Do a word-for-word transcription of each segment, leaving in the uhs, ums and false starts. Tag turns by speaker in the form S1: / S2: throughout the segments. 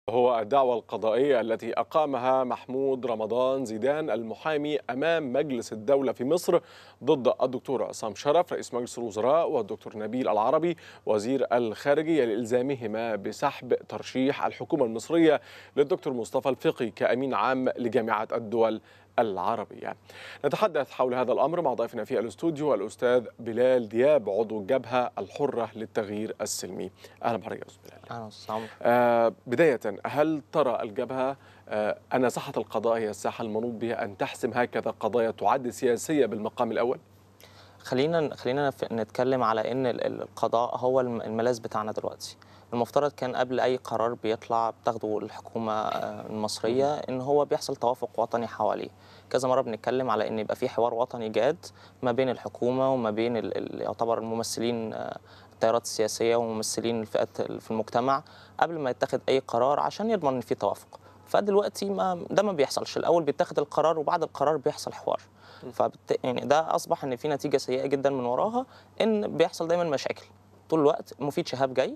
S1: هو الدعوى القضائية التي أقامها محمود رمضان زيدان المحامي أمام مجلس الدولة في مصر ضد الدكتور عصام شرف رئيس مجلس الوزراء والدكتور نبيل العربي وزير الخارجية لإلزامهما بسحب ترشيح الحكومة المصرية للدكتور مصطفى الفقي كأمين عام لجامعة الدول العربية. نتحدث حول هذا الأمر مع ضيفنا في الاستوديو الأستاذ بلال دياب عضو الجبهة الحرة للتغيير السلمي. أهلا بحضرتك يا أستاذ بلال.
S2: أهلا أستاذ عمرو.
S1: آه بداية، هل ترى الجبهة آه أن ساحة القضاء هي الساحة المنوط بها أن تحسم هكذا قضايا تعد سياسية بالمقام الأول؟
S2: خلينا خلينا نتكلم على ان القضاء هو الملاذ بتاعنا دلوقتي. المفترض كان قبل اي قرار بيطلع بتاخده الحكومه المصريه ان هو بيحصل توافق وطني حواليه. كذا مره بنتكلم على ان يبقى في حوار وطني جاد ما بين الحكومه وما بين يعتبر الممثلين التيارات السياسيه وممثلين الفئات في المجتمع قبل ما يتخذ اي قرار عشان يضمن ان في توافق. فدلوقتي ما ده ما بيحصلش، الاول بيتخذ القرار وبعد القرار بيحصل حوار. فبت... يعني ده اصبح ان في نتيجه سيئه جدا من وراها، ان بيحصل دايما مشاكل طول الوقت. مفيد شهاب جاي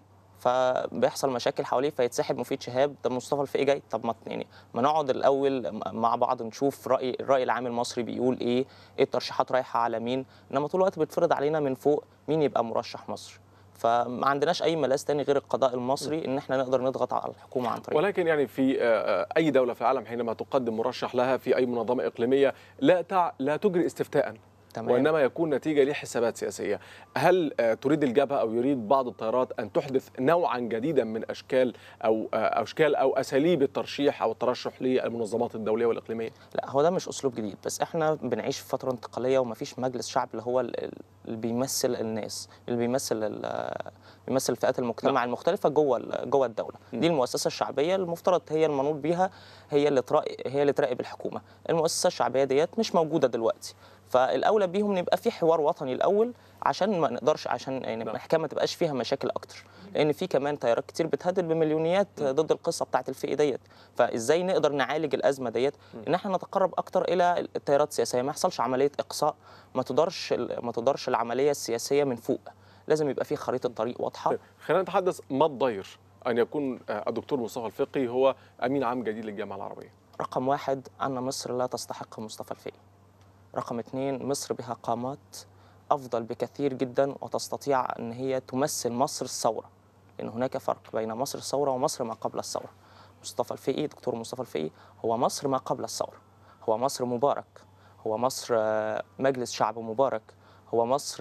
S2: فبيحصل مشاكل حواليه فيتسحب مفيد شهاب، طب مصطفى الفقي جاي، طب ما يعني ما نقعد الاول مع بعض نشوف راي الراي العام المصري بيقول ايه، ايه الترشيحات رايحه على مين، انما طول الوقت بيتفرض علينا من فوق مين يبقى مرشح مصر. فما عندناش اي ملاذ تاني غير القضاء المصري ان احنا نقدر نضغط على الحكومه عن طريقه.
S1: ولكن يعني في اي دوله في العالم حينما تقدم مرشح لها في اي منظمه اقليميه لا تع... لا تجري استفتاء، تمام، وإنما يكون نتيجة لحسابات سياسية. هل تريد الجبهة أو يريد بعض التيارات أن تحدث نوعا جديدا من أشكال أو أشكال أو أساليب الترشيح أو الترشح للمنظمات الدولية والإقليمية؟
S2: لا، هو ده مش أسلوب جديد، بس إحنا بنعيش في فترة انتقالية ومفيش مجلس شعب اللي هو اللي بيمثل الناس، اللي بيمثل بيمثل فئات المجتمع لا. المختلفة جوه جوه الدولة. م. دي المؤسسة الشعبية المفترض هي المنوط بيها، هي اللي تراقب هي اللي تراقب الحكومة. المؤسسة الشعبية ديت مش موجودة دلوقتي، فالاولى بيهم نبقى في حوار وطني الاول عشان ما نقدرش، عشان يعني المحكمه ما تبقاش فيها مشاكل اكتر، لان في كمان تيارات كتير بتهدد بمليونيات ضد القصه بتاعه الفئه ديت. فازاي نقدر نعالج الازمه ديت؟ ان احنا نتقرب اكتر الى التيارات السياسيه، ما يحصلش عمليه اقصاء، ما تدارش ما تدارش العمليه السياسيه من فوق، لازم يبقى في خريطه طريق واضحه.
S1: خلينا نتحدث، ما الضير ان يكون الدكتور مصطفى الفقي هو امين عام جديد للجامعه العربيه؟
S2: رقم واحد، ان مصر لا تستحق مصطفى الفقي. رقم اثنين، مصر بها قامات أفضل بكثير جدا وتستطيع أن هي تمثل مصر الثورة، لأن هناك فرق بين مصر الثورة ومصر ما قبل الثورة. مصطفى الفقي، دكتور مصطفى الفقي، هو مصر ما قبل الثورة، هو مصر مبارك، هو مصر مجلس شعب مبارك، هو مصر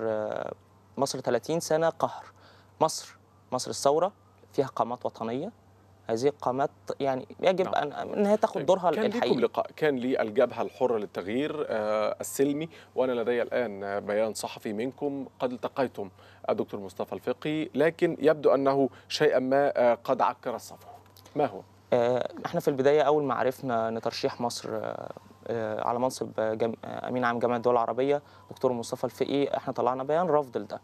S2: مصر ثلاثين سنة قهر. مصر مصر الثورة فيها قامات وطنية، هذه القامات يعني يجب ان ان هي تاخد دورها الحقيقي.
S1: كان لكم لقاء، كان لي الجبهه الحره للتغيير السلمي، وانا لدي الان بيان صحفي منكم قد التقيتم الدكتور مصطفى الفقي، لكن يبدو انه شيئا ما قد عكر الصفو. ما هو؟
S2: احنا في البدايه اول ما عرفنا ان ترشيح مصر على منصب امين عام جامعه الدول العربيه دكتور مصطفى الفقي، احنا طلعنا بيان رفض لده.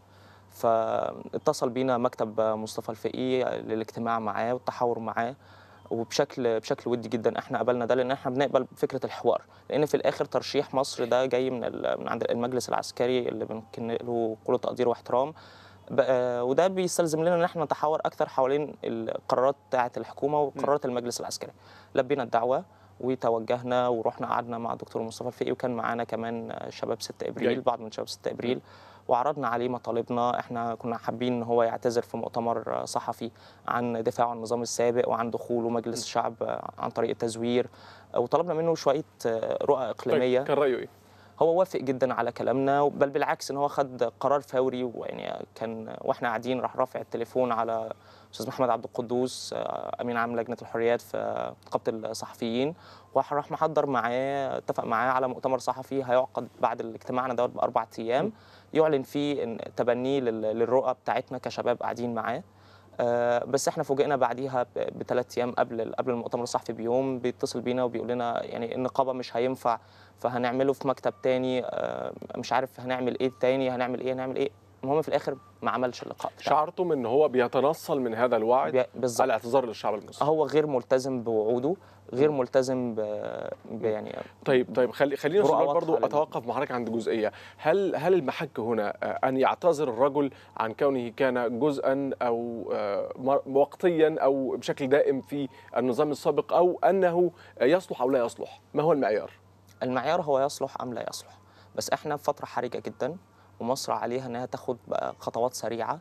S2: فاتصل بينا مكتب مصطفى الفقي للاجتماع معاه والتحاور معاه، وبشكل بشكل ودي جدا احنا قبلنا ده، لان احنا بنقبل فكره الحوار، لان في الاخر ترشيح مصر ده جاي من من عند المجلس العسكري اللي بنكن له كل تقدير واحترام، وده بيستلزم لنا ان احنا نتحاور اكثر حوالين القرارات بتاعه الحكومه وقرارات المجلس العسكري. لبينا الدعوه وتوجهنا ورحنا قعدنا مع الدكتور مصطفى الفقي، وكان معانا كمان شباب ستة ابريل، بعض من شباب ستة ابريل، وعرضنا عليه مطالبنا. احنا كنا حابين ان هو يعتذر في مؤتمر صحفي عن دفاعه عن النظام السابق وعن دخوله مجلس الشعب عن طريق التزوير، وطلبنا منه شويه رؤى اقليميه.
S1: طيب، كان رايه ايه؟
S2: هو وافق جدا على كلامنا، بل بالعكس ان هو خد قرار فوري، ويعني كان واحنا قاعدين راح رافع التليفون على استاذ محمد عبد القدوس امين عام لجنه الحريات في نقابه الصحفيين، وراح محضر معاه، اتفق معاه على مؤتمر صحفي هيعقد بعد اجتماعنا دوت باربع ايام يعلن فيه تبنيه للرؤى بتاعتنا كشباب قاعدين معاه. آه بس احنا فوجئنا بعديها بثلاث ايام قبل قبل المؤتمر الصحفي بيوم، بيتصل بينا وبيقول لنا يعني النقابه مش هينفع، فهنعمله في مكتب تاني، آه مش عارف هنعمل ايه تاني، هنعمل ايه هنعمل ايه المهم في الاخر ما عملش اللقاء بتاعه.
S1: شعرتم ان هو بيتنصل من هذا الوعد
S2: بي- بالظبط.
S1: على اعتذار للشعب المصري؟
S2: هو غير ملتزم بوعوده، غير ملتزم ب... ب... يعني
S1: طيب طيب خلي خلينا
S2: رؤى
S1: سؤال
S2: واضحة
S1: برضو
S2: لل-
S1: اتوقف مع حضرتك عند جزئيه. هل هل المحك هنا آه، ان يعتذر الرجل عن كونه كان جزءا او آه، مر- وقتيا او بشكل دائم في النظام السابق، او انه يصلح او لا يصلح؟ ما هو المعيار؟
S2: المعيار هو يصلح ام لا يصلح. بس احنا في فتره حرجه جدا، ومصر عليها انها تاخد بقى خطوات سريعه،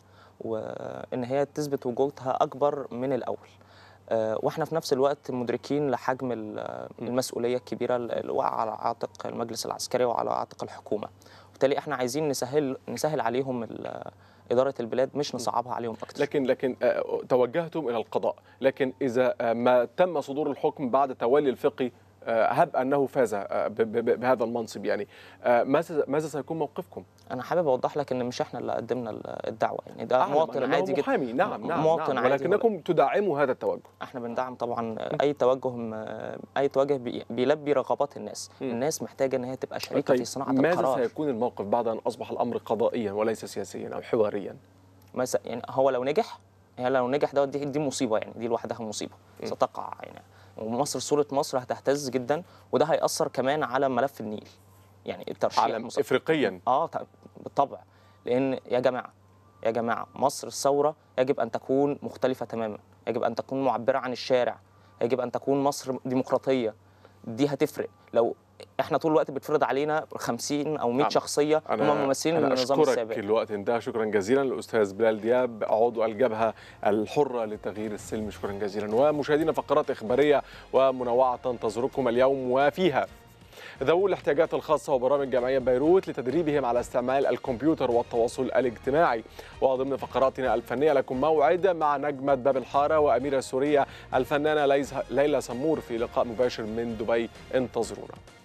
S2: وان هي تثبت وجودها اكبر من الاول. آه، واحنا في نفس الوقت مدركين لحجم ال- المسؤوليه الكبيره اللي واقعه على عاتق المجلس العسكري وعلى عاتق الحكومه. وبالتالي احنا عايزين نسهل نسهل عليهم ال- اداره البلاد، مش نصعبها عليهم اكتر.
S1: لكن لكن آه، توجهتم الى القضاء، لكن اذا آه، ما تم صدور الحكم بعد تولي الفقي آه، هب انه فاز آه، ب- ب- بهذا المنصب، يعني آه، ماذا ماذا سيكون موقفكم؟
S2: انا حابب اوضح لك ان مش احنا اللي قدمنا ال- الدعوه، يعني ده
S1: أعلم
S2: مواطن
S1: أنه
S2: عادي جدا.
S1: محامي، نعم نعم,
S2: مواطن
S1: نعم،
S2: عادي،
S1: ولكنكم تدعموا هذا التوجه.
S2: احنا بندعم طبعا اي توجه اي توجه بي- بيلبي رغبات الناس.
S1: م.
S2: الناس محتاجه ان هي تبقى شريكه في صناعه
S1: ماذا
S2: القرار.
S1: سيكون الموقف بعد ان اصبح الامر قضائيا وليس سياسيا او حواريا؟
S2: مثلا يعني هو لو نجح، يعني لو نجح ده دي, دي مصيبه، يعني دي لوحدها مصيبه
S1: م.
S2: ستقع يعني. ومصر صوره مصر هتهتز جدا، وده هيأثر كمان على ملف النيل، يعني الترشيح
S1: على
S2: مصر.
S1: افريقيا.
S2: اه طب- بالطبع. لان يا جماعه يا جماعه مصر الثوره يجب ان تكون مختلفه تماما، يجب ان تكون معبره عن الشارع، يجب ان تكون مصر ديمقراطيه. دي هتفرق. لو احنا طول الوقت بتفرض علينا خمسين او مية
S1: نعم.
S2: شخصيه هم ممثلين
S1: أنا
S2: النظام
S1: أشكرك،
S2: السابق.
S1: الوقت انتهى. شكرا جزيلا الأستاذ بلال دياب، عضو الجبهة الحرة لتغيير السلم. شكرا جزيلا. ومشاهدينا، فقرات إخبارية ومنوعة تنتظركم اليوم، وفيها ذوي الاحتياجات الخاصة وبرامج جمعية بيروت لتدريبهم على استعمال الكمبيوتر والتواصل الاجتماعي. وضمن فقراتنا الفنية لكم موعد مع نجمة باب الحارة وأميرة سورية الفنانة ليلى سمور في لقاء مباشر من دبي. انتظرونا.